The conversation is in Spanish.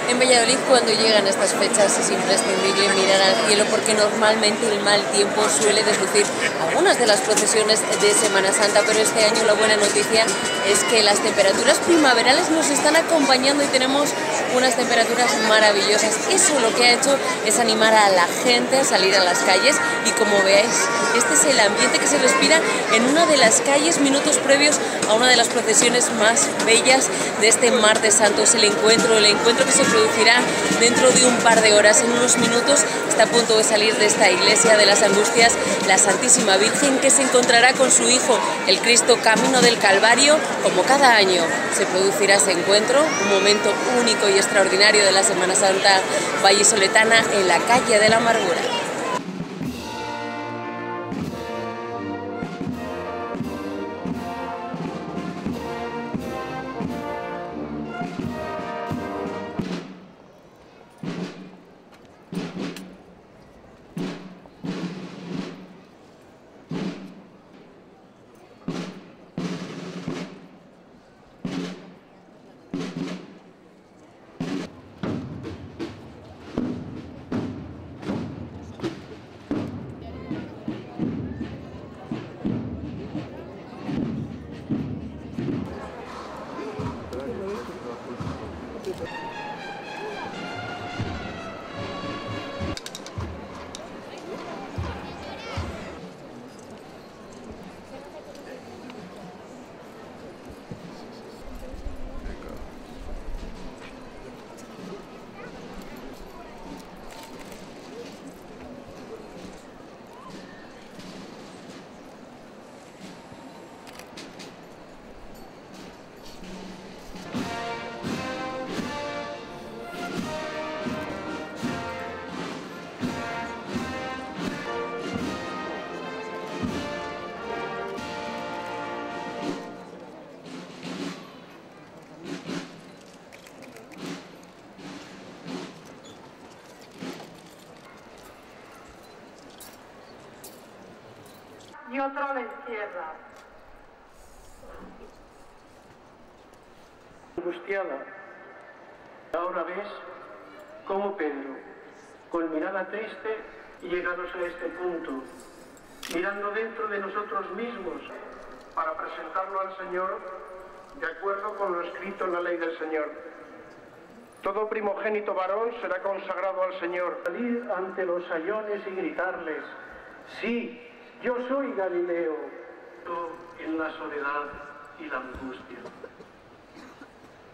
En Valladolid, cuando llegan estas fechas, es imprescindible mirar al cielo porque normalmente el mal tiempo suele deslucir algunas de las procesiones de Semana Santa, pero este año la buena noticia es que las temperaturas primaverales nos están acompañando y tenemos unas temperaturas maravillosas. Eso lo que ha hecho es animar a la gente a salir a las calles y, como veáis, este es el ambiente que se respira en una de las calles minutos previos a una de las procesiones más bellas de este Martes Santo. Es el encuentro que se producirá dentro de un par de horas. En unos minutos está a punto de salir de esta iglesia de las Angustias la Santísima Virgen, que se encontrará con su Hijo, el Cristo, camino del Calvario. Como cada año se producirá ese encuentro, un momento único y extraordinario de la Semana Santa vallisoletana en la calle de la Amargura. Y otro la encierra. Angustiada. Ahora ves cómo Pedro, con mirada triste, llegados a este punto, mirando dentro de nosotros mismos, para presentarlo al Señor de acuerdo con lo escrito en la ley del Señor. Todo primogénito varón será consagrado al Señor. Salir ante los sayones y gritarles: sí, yo soy Galileo, en la soledad y la angustia.